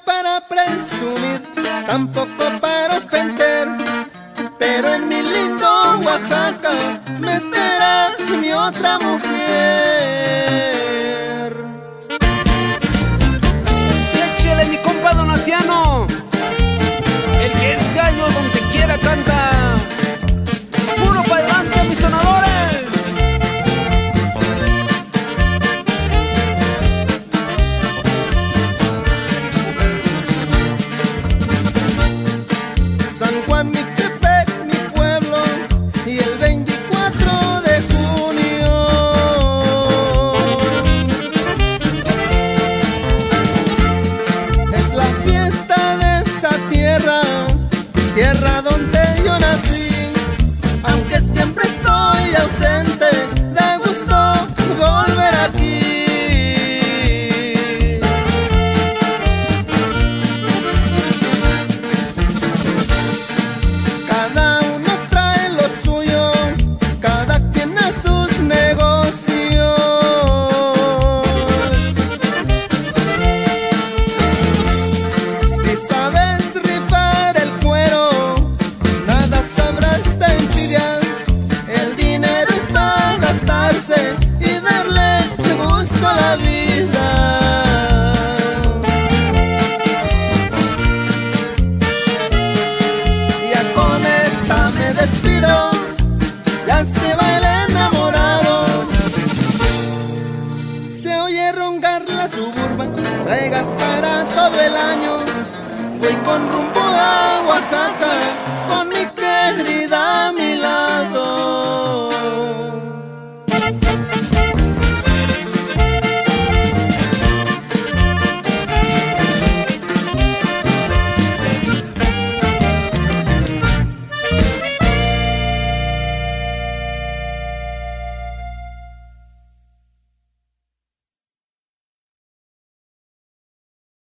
para presumir, tampoco para ofender, pero en mi lindo Oaxaca me espera mi otra mujer. Échele, mi compa Donaciano, el que es gallo donde quiera canta. Puro para adelante, mis sonadores. San Juan Mixtepec, mi pueblo, y el 24 de junio es la fiesta de esa tierra, tierra donde yo nací. Aunque siempre estoy ausente, da gusto volver aquí. Cada uno trae lo suyo, cada quien a sus negocios. Si sabes rifar el cuero, nada sabrás de envidia. El dinero es para gastarse y darle gusto a la vida. Ya con esta me despido, ya se va el enamorado. Se oye roncar la Suburban, traigas para todo el año. Voy con rumbo a Oaxaca con mi querida amiga.